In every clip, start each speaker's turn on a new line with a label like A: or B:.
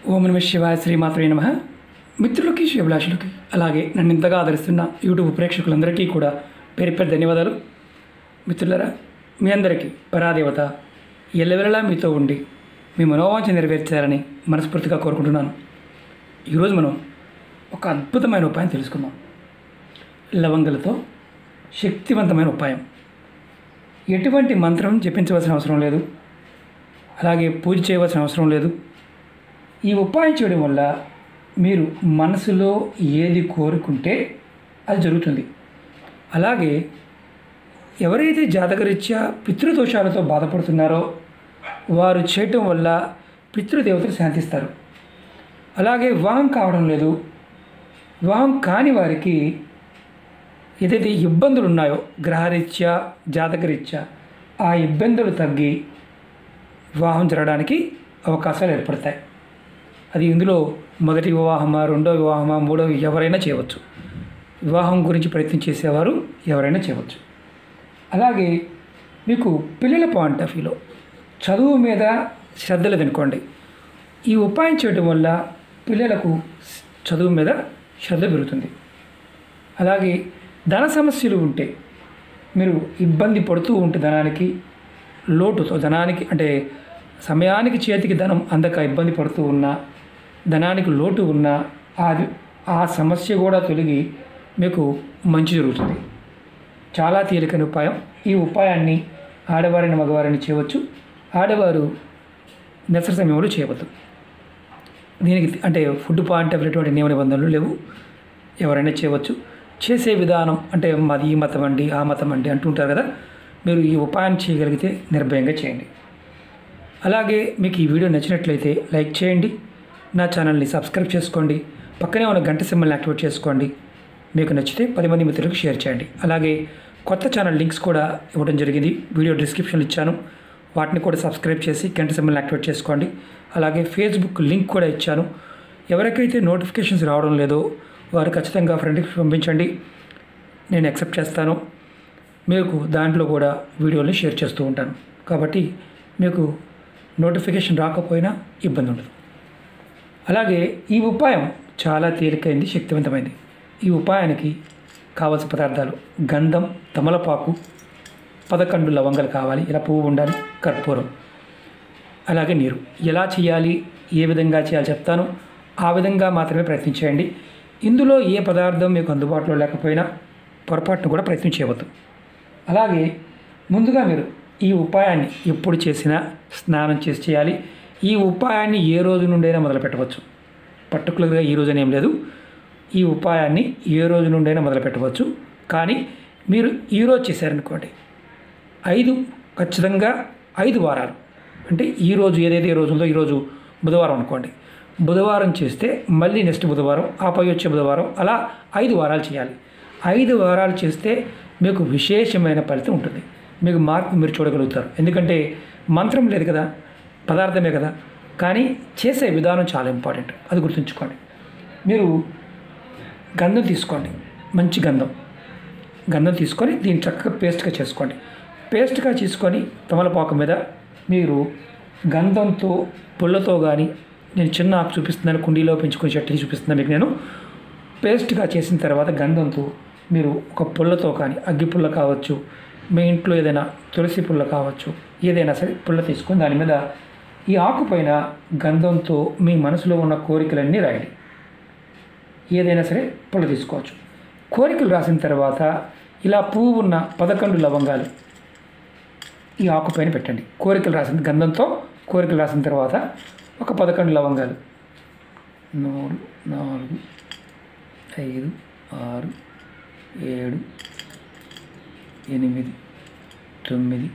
A: ఓం నమ శివాయ శ్రీమాత్రే నమః. మిత్రులకి శివభిలాషులకి అలాగే నన్ను ఇంతగా ఆదరిస్తున్న యూట్యూబ్ ప్రేక్షకులందరికీ కూడా పేరు పేరు ధన్యవాదాలు. మిత్రులరా, మీ అందరికీ పరాదేవత ఎల్లవెల్లలా మీతో ఉండి మీ మనోవాంఛ నెరవేర్చారని మనస్ఫూర్తిగా కోరుకుంటున్నాను. ఈరోజు మనం ఒక అద్భుతమైన ఉపాయం తెలుసుకుందాం. లవంగలతో శక్తివంతమైన ఉపాయం. ఎటువంటి మంత్రం జపించవలసిన అవసరం లేదు, అలాగే పూజ చేయవలసిన అవసరం లేదు. ఈ ఉపాయం చేయడం వల్ల మీరు మనసులో ఏది కోరుకుంటే అది జరుగుతుంది. అలాగే ఎవరైతే జాతకరీత్యా పితృదోషాలతో బాధపడుతున్నారో వారు చేయటం వల్ల పితృదేవతలు శాంతిస్తారు. అలాగే వివాహం కావడం లేదు, వివాహం కాని వారికి ఏదైతే ఇబ్బందులు ఉన్నాయో గ్రహరీత్యా జాతకరీత్యా ఆ ఇబ్బందులు తగ్గి వివాహం జరగడానికి అవకాశాలు ఏర్పడతాయి. అది ఇందులో మొదటి వివాహమా, రెండో వివాహమా, మూడో ఎవరైనా చేయవచ్చు. వివాహం గురించి ప్రయత్నం చేసేవారు ఎవరైనా చేయవచ్చు. అలాగే మీకు పిల్లల పాయింట్ ఆఫ్ వ్యూలో చదువు మీద శ్రద్ధ లేదనుకోండి, ఈ ఉపాయం చేయడం వల్ల పిల్లలకు చదువు మీద శ్రద్ధ పెరుగుతుంది. అలాగే ధన సమస్యలు ఉంటే, మీరు ఇబ్బంది పడుతూ ఉంటే ధనానికి లోటుతో, ధనానికి అంటే సమయానికి చేతికి ధనం అందక ఇబ్బంది పడుతూ ఉన్నా, ధనానికి లోటు ఉన్నా ఆ సమస్య కూడా తొలగి మీకు మంచి జరుగుతుంది. చాలా తేలికైన ఉపాయం. ఈ ఉపాయాన్ని ఆడవారిని మగవారిని చేయవచ్చు. ఆడవారు నిద్ర సమయంలో చేయవద్దు. దీనికి అంటే ఫుడ్ పాయింట్ ఆఫ్ ఎటువంటి నియమ నిబంధనలు లేవు, ఎవరైనా చేయవచ్చు. చేసే విధానం అంటే మాది ఈ మతం అండి, ఆ మతం అండి అంటుంటారు కదా, మీరు ఈ ఉపాయం చేయగలిగితే నిర్భయంగా చేయండి. అలాగే మీకు ఈ వీడియో నచ్చినట్లయితే లైక్ చేయండి, నా ఛానల్ని సబ్స్క్రైబ్ చేసుకోండి, పక్కనే ఉన్న గంట సింబల్ని యాక్టివేట్ చేసుకోండి. మీకు నచ్చితే 10 మంది మిత్రులకు షేర్ చేయండి. అలాగే కొత్త ఛానల్ లింక్స్ కూడా ఇవ్వడం జరిగింది, వీడియో డిస్క్రిప్షన్లో ఇచ్చాను. వాటిని కూడా సబ్స్క్రైబ్ చేసి గంట సింబల్ని యాక్టివేట్ చేసుకోండి. అలాగే ఫేస్బుక్ లింక్ కూడా ఇచ్చాను. ఎవరికైతే నోటిఫికేషన్స్ రావడం లేదో వారు ఖచ్చితంగా ఫ్రెండ్కి పంపించండి, నేను యాక్సెప్ట్ చేస్తాను. మీకు దాంట్లో కూడా వీడియోని షేర్ చేస్తూ ఉంటాను. కాబట్టి మీకు నోటిఫికేషన్ రాకపోయినా ఇబ్బంది ఉండదు. అలాగే ఈ ఉపాయం చాలా తేలికైంది, శక్తివంతమైంది. ఈ ఉపాయానికి కావాల్సిన పదార్థాలు గంధం, తమలపాకు, 11 లవంగాలు కావాలి, ఇలా పువ్వు ఉండాలి, కర్పూరం, అలాగే నీరు. ఎలా చేయాలి, ఏ విధంగా చేయాలి చెప్తాను, ఆ విధంగా మాత్రమే ప్రయత్నించేయండి. ఇందులో ఏ పదార్థం మీకు అందుబాటులో లేకపోయినా పొరపాటును కూడా ప్రయత్నం చేయవద్దు. అలాగే ముందుగా మీరు ఈ ఉపాయాన్ని ఎప్పుడు చేసినా స్నానం చేసి చేయాలి. ఈ ఉపాయాన్ని ఏ రోజు నుండైనా మొదలు పెట్టవచ్చు, పర్టికులర్గా ఈ రోజు అనేం లేదు. ఈ ఉపాయాన్ని ఏ రోజు నుండైనా మొదలు పెట్టవచ్చు. కానీ మీరు ఈరోజు చేశారనుకోండి, ఖచ్చితంగా 5 వారాలు, అంటే ఈరోజు ఏదైతే ఈ రోజు ఉందో, ఈరోజు బుధవారం అనుకోండి, బుధవారం చేస్తే మళ్ళీ నెక్స్ట్ బుధవారం, ఆపై వచ్చే బుధవారం, అలా 5 వారాలు చేయాలి. 5 వారాలు చేస్తే మీకు విశేషమైన ఫలితం ఉంటుంది. మీకు మార్పు మీరు చూడగలుగుతారు. ఎందుకంటే మంత్రం లేదు కదా, పదార్థమే కదా, కానీ చేసే విధానం చాలా ఇంపార్టెంట్, అది గుర్తుంచుకోండి. మీరు గంధం తీసుకోండి, మంచి గంధం తీసుకొని దీన్ని చక్కగా పేస్ట్గా చేసుకోండి. పేస్ట్గా చేసుకొని తమలపాకు మీద మీరు గంధంతో పుల్లతో కానీ, నేను చిన్న ఆకు చూపిస్తున్నాను, కుండీలో పెంచుకుని చెట్టుని చూపిస్తున్నాను మీకు నేను. పేస్ట్గా చేసిన తర్వాత గంధంతో మీరు ఒక పుల్లతో కానీ, అగ్గి పుల్ల కావచ్చు, మీ ఇంట్లో ఏదైనా తులసి పుల్ల కావచ్చు, ఏదైనా సరే పుల్ల తీసుకొని దాని మీద ఈ ఆకు పైన గంధంతో మీ మనసులో ఉన్న కోరికలన్నీ రాయండి. ఏదైనా సరే పుల్ల తీసుకోవచ్చు. కోరికలు రాసిన తర్వాత ఇలా పువ్వు ఉన్న 11 లవంగాలు ఈ ఆకు పైన పెట్టండి. కోరికలు రాసిన గంధంతో కోరికలు రాసిన తర్వాత ఒక 11 లవంగాలు 3, 4, 5, 6, 7, 8, 9,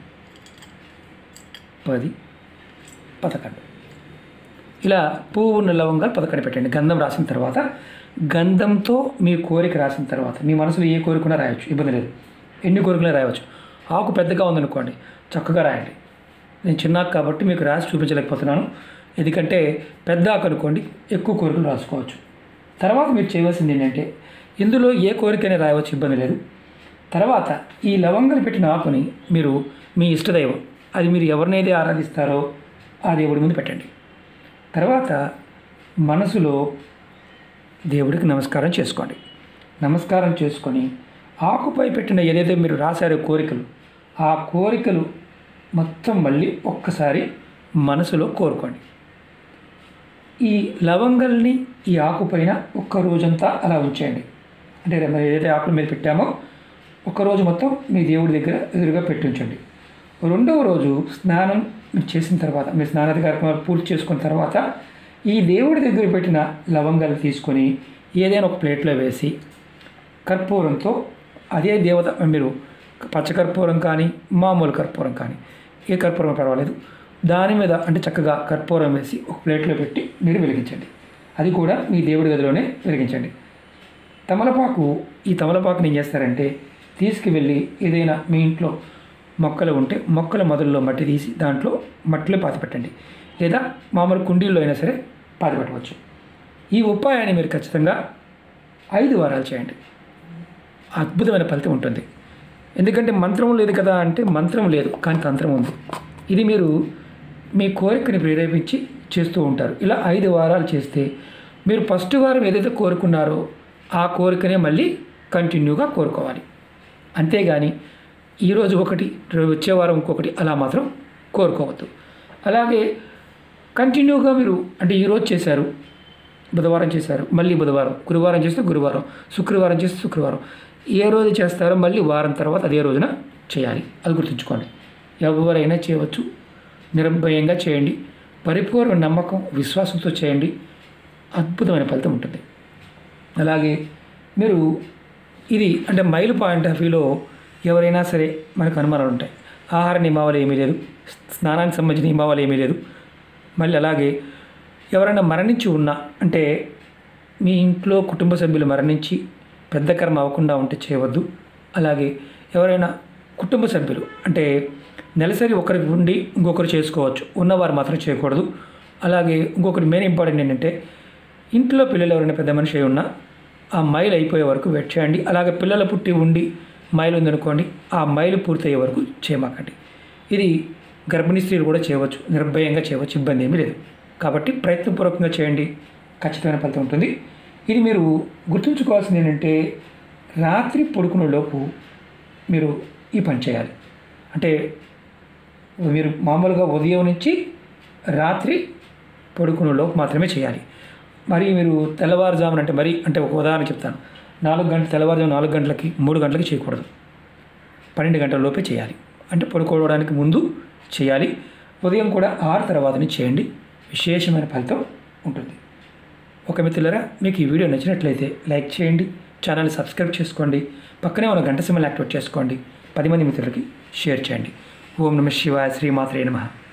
A: 10, 11 ఇలా పువ్వు ఉన్న లవంగాలు 11 పెట్టండి. గంధం రాసిన తర్వాత, గంధంతో మీ కోరిక రాసిన తర్వాత, మీ మనసులో ఏ కోరికనా రాయవచ్చు, ఇబ్బంది లేదు, ఎన్ని కోరికలు రాయవచ్చు. ఆకు పెద్దగా ఉందనుకోండి, చక్కగా రాయండి. నేను చిన్న ఆకు కాబట్టి మీకు రాసి చూపించలేకపోతున్నాను, ఎందుకంటే పెద్ద ఆకు అనుకోండి, ఎక్కువ కోరికలు రాసుకోవచ్చు. తర్వాత మీరు చేయవలసింది ఏంటంటే, ఇందులో ఏ కోరికైనా రాయవచ్చు, ఇబ్బంది లేదు. తర్వాత ఈ లవంగాలు పెట్టిన ఆకుని మీరు మీ ఇష్టదైవం, అది మీరు ఎవరినైతే ఆరాధిస్తారో ఆ దేవుడి ముందు పెట్టండి. తర్వాత మనసులో దేవుడికి నమస్కారం చేసుకోండి. నమస్కారం చేసుకొని ఆకుపై పెట్టిన ఏదైతే మీరు రాశారో కోరికలు, ఆ కోరికలు మొత్తం మళ్ళీ ఒక్కసారి మనసులో కోరుకోండి. ఈ లవంగాల్ని ఈ ఆకుపైన ఒక్క రోజంతా అలా ఉంచేయండి. అంటే మనం ఏదైతే ఆకుల మీద పెట్టామో ఒక్కరోజు మొత్తం మీ దేవుడి దగ్గర ఎదురుగా పెట్టి ఉంచండి. రెండవ రోజు స్నానం చేసిన తర్వాత, మీరు స్నానాది కార్యక్రమాలు పూర్తి చేసుకున్న తర్వాత ఈ దేవుడి దగ్గర పెట్టిన లవంగాలు తీసుకొని ఏదైనా ఒక ప్లేట్లో వేసి కర్పూరంతో, అదే దేవత, మీరు పచ్చకర్పూరం కానీ మామూలు కర్పూరం కానీ ఏ కర్పూరం పర్వాలేదు, దాని మీద అంటే చక్కగా కర్పూరం వేసి ఒక ప్లేట్లో పెట్టి మీరు వెలిగించండి. అది కూడా మీ దేవుడి గదిలోనే వెలిగించండి. ఈ తమలపాకుని ఏం చేస్తారంటే తీసుకువెళ్ళి ఏదైనా మీ ఇంట్లో మొక్కలు ఉంటే మొక్కల మొదల్లో మట్టి తీసి దాంట్లో మట్టిలో పాతిపెట్టండి, లేదా మామూలు కుండీల్లో అయినా సరే పాతిపెట్టవచ్చు. ఈ ఉపాయాన్ని మీరు ఖచ్చితంగా 5 వారాలు చేయండి. అద్భుతమైన ఫలితం ఉంటుంది. ఎందుకంటే మంత్రం లేదు కదా అంటే మంత్రం లేదు, కానీ తంత్రం ఉంది. ఇది మీరు మీ కోరికని ప్రేరేపించి చేస్తూ ఉంటారు. ఇలా 5 వారాలు చేస్తే మీరు ఫస్ట్ వారం ఏదైతే కోరుకున్నారో ఆ కోరికనే మళ్ళీ కంటిన్యూగా కోరుకోవాలి. అంతేగాని ఈరోజు ఒకటి, వచ్చే వారం ఇంకొకటి అలా మాత్రం కోరుకోవద్దు. అలాగే కంటిన్యూగా మీరు అంటే ఈరోజు చేశారు, బుధవారం చేశారు, మళ్ళీ బుధవారం, గురువారం చేస్తే గురువారం, శుక్రవారం చేస్తే శుక్రవారం, ఏ రోజు చేస్తారో మళ్ళీ వారం తర్వాత అదే రోజున చేయాలి. అది గుర్తుంచుకోండి. ఎవరైనా చేయవచ్చు. నిర్భయంగా చేయండి. పరిపూర్ణ నమ్మకం, విశ్వాసంతో చేయండి. అద్భుతమైన ఫలితం ఉంటుంది. అలాగే మీరు ఇది అంటే మైలు పాయింట్ ఆఫ్ వ్యూలో ఎవరైనా సరే మనకు అనుమానాలు ఉంటాయి. ఆహార నియమావళి ఏమీ లేదు, స్నానానికి సంబంధించిన నియమావళి ఏమీ లేదు. మళ్ళీ అలాగే ఎవరైనా మరణించి ఉన్నా, అంటే మీ ఇంట్లో కుటుంబ సభ్యులు మరణించి పెద్ద కర్మ అవ్వకుండా ఉంటే చేయవద్దు. అలాగే ఎవరైనా కుటుంబ సభ్యులు అంటే నెలసరి ఒకరికి ఉండి ఇంకొకరు చేసుకోవచ్చు, ఉన్నవారు మాత్రం చేయకూడదు. అలాగే ఇంకొకటి మెయిన్ ఇంపార్టెంట్ ఏంటంటే ఇంట్లో పిల్లలు ఎవరైనా పెద్ద మనిషి అయి ఉన్నా ఆ మైలు అయిపోయే వరకు వెయిట్ చేయండి. అలాగే పిల్లలు పుట్టి ఉండి మైలు ఉందనుకోండి, ఆ మైలు పూర్తయ్యే వరకు చేయమాకండి. ఇది గర్భిణీ స్త్రీలు కూడా చేయవచ్చు, నిర్భయంగా చేయవచ్చు, ఇబ్బంది ఏమీ లేదు. కాబట్టి ప్రయత్నపూర్వకంగా చేయండి, ఖచ్చితమైన ఫలితం ఉంటుంది. ఇది మీరు గుర్తుంచుకోవాల్సింది ఏంటంటే రాత్రి పడుకునే లోపు మీరు ఈ పని చేయాలి. అంటే మీరు మామూలుగా ఉదయం నుంచి రాత్రి పడుకునే లోపు మాత్రమే చేయాలి. మరి మీరు తెల్లవారుజామున అంటే ఒక ఉదాహరణ చెప్తాను. 4 గంటలు, తెల్లవారుజాము 4 గంటలకి 3 గంటలకి చేయకూడదు, 12 గంటల లోపే చేయాలి. అంటే పడుకోవడానికి ముందు చేయాలి. ఉదయం కూడా 6 తర్వాతనే చేయండి. విశేషమైన ఫలితం ఉంటుంది. ఒక మిత్రులారా, మీకు ఈ వీడియో నచ్చినట్లయితే లైక్ చేయండి, ఛానల్ని సబ్స్క్రైబ్ చేసుకోండి, పక్కనే ఉన్న గంట సింబల్ యాక్టివేట్ చేసుకోండి, 10 మంది మిత్రులకి షేర్ చేయండి. ఓం నమః శివాయ. శ్రీమాత్రే నమః.